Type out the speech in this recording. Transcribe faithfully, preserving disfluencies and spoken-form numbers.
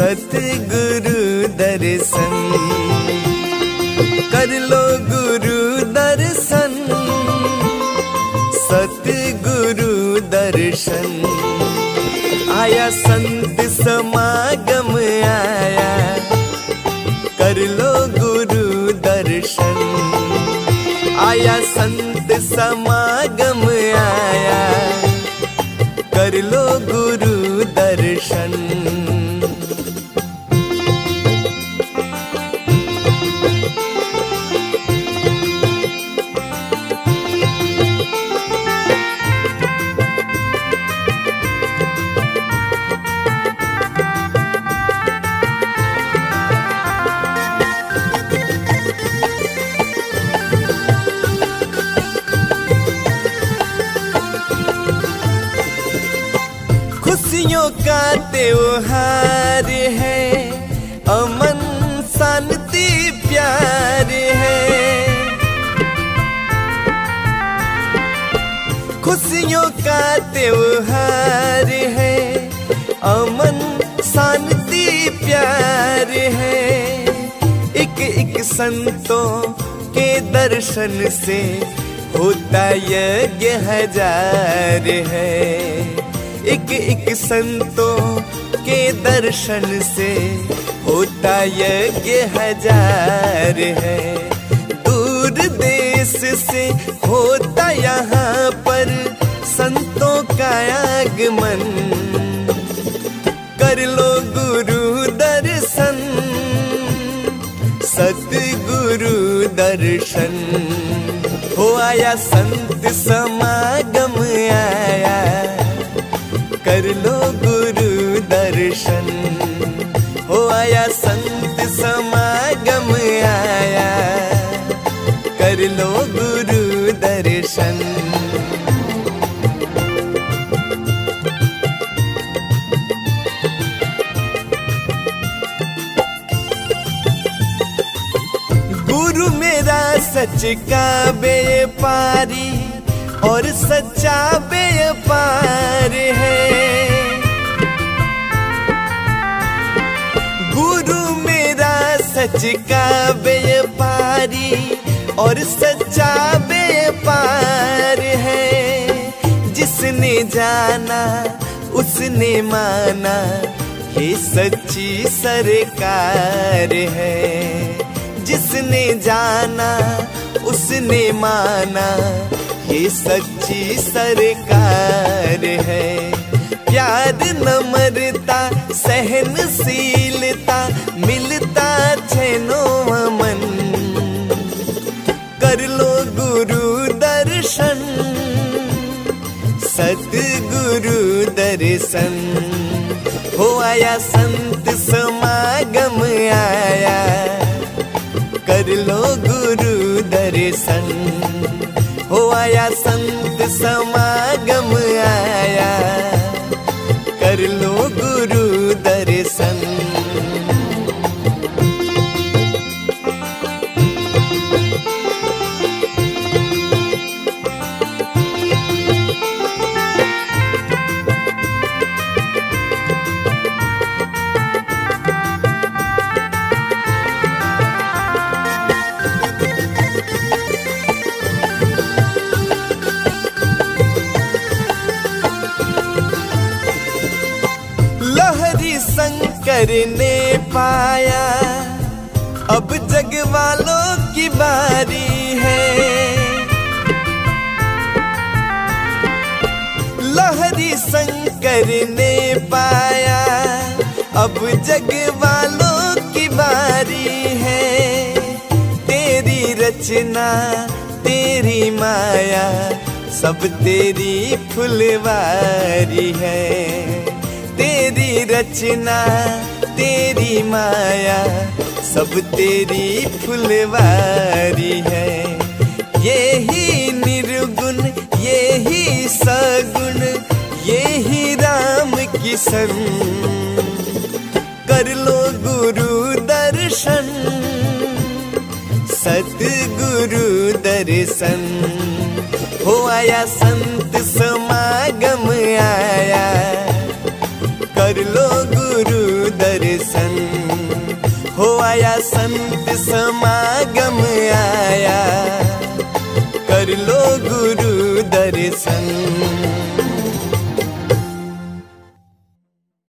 सतगुरु दर्शन, कर लो गुरु दर्शन, सतगुरु दर्शन। आया संत समागम आया, कर लो गुरु दर्शन। आया संत समागम आया, कर लो गुरु दर्शन। खुशियों का त्योहार है, अमन शांति प्यार है। खुशियों का त्योहार है, अमन शांति प्यार है। एक एक संतों के दर्शन से होता यज्ञ हजार है। एक एक संतों के दर्शन से होता यज्ञ हजार है। दूर देश से होता यहाँ पर संतों का आगमन, कर लो गुरु दर्शन, सतगुरु दर्शन। हो आया संत समागम आया, कर लो गुरु दर्शन। हो आया संत समागम आया, कर लो गुरु दर्शन। गुरु मेरा सच का व्यापारी और सच्चा व्यापार है। गुरु मेरा सच का व्यापारी और सच्चा व्यापार है। जिसने जाना उसने माना, ये सच्ची सरकार है। जिसने जाना उसने माना, ये सच्ची सरकार है। प्यार नम्रता सहनशीलता मिलता छैनो अमन, कर लो गुरु दर्शन, सतगुरु दर्शन। हो आया संत समागम आया, कर लो गुरु दर्शन। हो आया संत समागम आया, कर लो गुरु दर्शन। शंकर ने पाया, अब जग वालों की बारी है। लहरी शंकर ने पाया, अब जग वालों की बारी है। तेरी रचना तेरी माया, सब तेरी फुलवारी है। तेरी रचना तेरी माया, सब तेरी फुलवारी है। ये ही निर्गुण ये ही सगुण, ये ही राम किशन, कर लो गुरु दर्शन, सतगुरु दर्शन। हो आया संत समागम आया, कर लो गुरु दर्शन। आया संत समागम आया, कर लो गुरु दर्शन।